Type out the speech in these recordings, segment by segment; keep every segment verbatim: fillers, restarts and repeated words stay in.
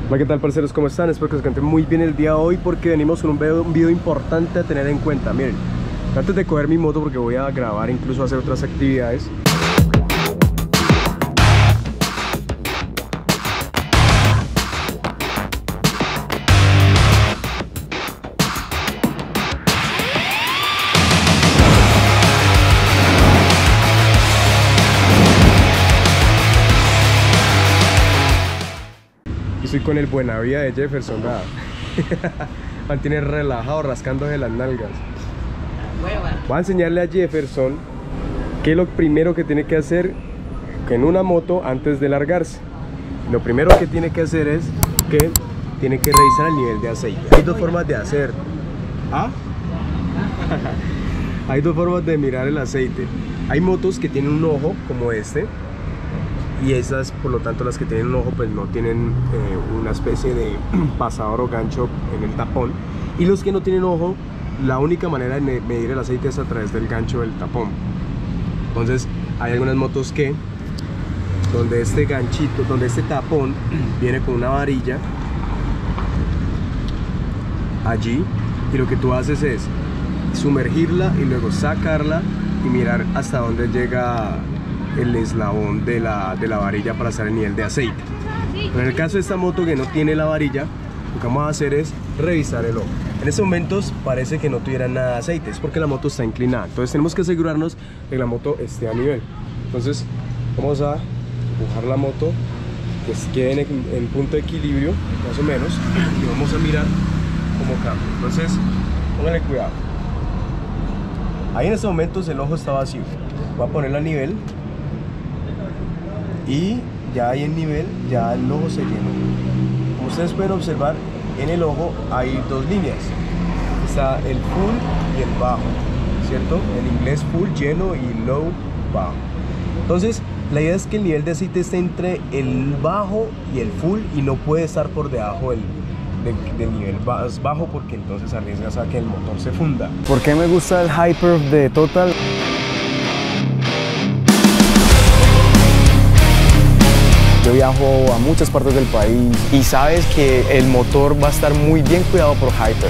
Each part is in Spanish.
Hola, ¿qué tal, parceros? ¿Cómo están? Espero que se encuentren muy bien el día de hoy, porque venimos con un video, un video importante a tener en cuenta. Miren, antes de coger mi moto, porque voy a grabar, incluso hacer otras actividades, estoy con el Buenavida de Jefferson, ¿verdad? Mantiene relajado, rascándose las nalgas. Voy a enseñarle a Jefferson qué es lo primero que tiene que hacer en una moto antes de largarse. Lo primero que tiene que hacer es que tiene que revisar el nivel de aceite. Hay dos formas de hacer. ¿Ah? Hay dos formas de mirar el aceite. Hay motos que tienen un ojo como este, y esas, por lo tanto, las que tienen un ojo, pues no tienen eh, una especie de pasador o gancho en el tapón. Y los que no tienen ojo, la única manera de medir el aceite es a través del gancho del tapón. Entonces hay algunas motos que donde este ganchito, donde este tapón viene con una varilla allí, y lo que tú haces es sumergirla y luego sacarla y mirar hasta dónde llega el eslabón de la, de la varilla para saber el nivel de aceite. Pero en el caso de esta moto que no tiene la varilla, lo que vamos a hacer es revisar el ojo. En estos momentos parece que no tuviera nada de aceite, es porque la moto está inclinada. Entonces tenemos que asegurarnos de que la moto esté a nivel. Entonces vamos a empujar la moto, que quede en, en punto de equilibrio, más o menos, y vamos a mirar cómo cambia. Entonces pónganle cuidado. Ahí en estos momentos el ojo está vacío. Voy a ponerla a nivel, y ya ahí en nivel, ya el ojo se llenó. Como ustedes pueden observar, en el ojo hay dos líneas. Está el full y el bajo, ¿cierto? En inglés full, lleno, y low, bajo. Entonces la idea es que el nivel de aceite esté entre el bajo y el full, y no puede estar por debajo del, del, del nivel más bajo, porque entonces arriesgas a que el motor se funda. ¿Por qué me gusta el Hyper de Total? Yo viajo a muchas partes del país y sabes que el motor va a estar muy bien cuidado por Hyper.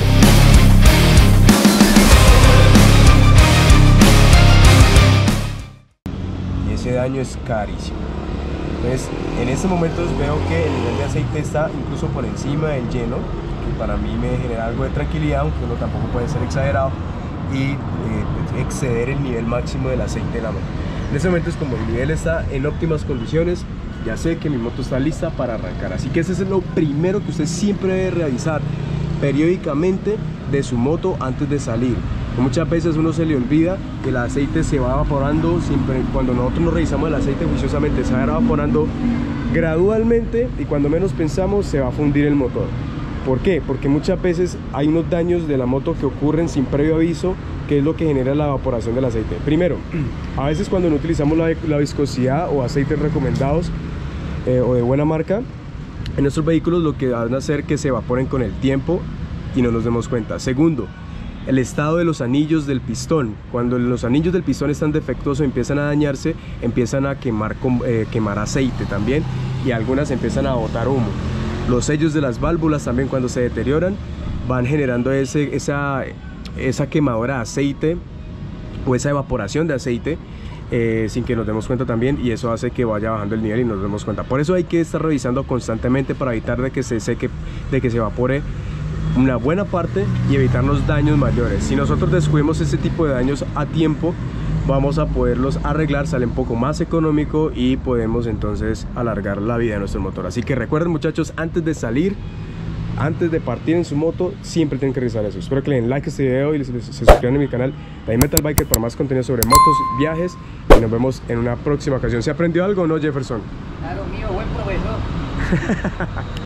Y ese daño es carísimo. Entonces, en estos momentos veo que el nivel de aceite está incluso por encima del lleno, que para mí me genera algo de tranquilidad, aunque uno tampoco puede ser exagerado y eh, exceder el nivel máximo del aceite de la moto. En estos momentos, como el nivel está en óptimas condiciones, ya sé que mi moto está lista para arrancar. Así que ese es lo primero que usted siempre debe revisar periódicamente de su moto antes de salir. Muchas veces uno se le olvida que el aceite se va evaporando. Siempre, cuando nosotros nos revisamos el aceite juiciosamente, se va evaporando gradualmente, y cuando menos pensamos se va a fundir el motor. ¿Por qué? Porque muchas veces hay unos daños de la moto que ocurren sin previo aviso, que es lo que genera la evaporación del aceite. Primero, a veces cuando no utilizamos la, la viscosidad o aceites recomendados eh, o de buena marca en nuestros vehículos, lo que van a hacer que se evaporen con el tiempo y no nos demos cuenta. Segundo, el estado de los anillos del pistón. Cuando los anillos del pistón están defectuosos, empiezan a dañarse, empiezan a quemar, eh, quemar aceite también, y algunas empiezan a botar humo. Los sellos de las válvulas también, cuando se deterioran, van generando ese, esa, esa quemadura de aceite o esa evaporación de aceite eh, sin que nos demos cuenta también, y eso hace que vaya bajando el nivel y nos demos cuenta. Por eso hay que estar revisando constantemente para evitar de que se seque, de que se evapore una buena parte y evitar los daños mayores. Si nosotros descubrimos ese tipo de daños a tiempo, vamos a poderlos arreglar, sale un poco más económico y podemos entonces alargar la vida de nuestro motor. Así que recuerden, muchachos, antes de salir, antes de partir en su moto, siempre tienen que revisar eso. Espero que le den like a este video y les, les, se suscriban a mi canal de Metal Biker para más contenido sobre motos, viajes, y nos vemos en una próxima ocasión. ¿Se aprendió algo o no, Jefferson? Claro, mío, buen profesor.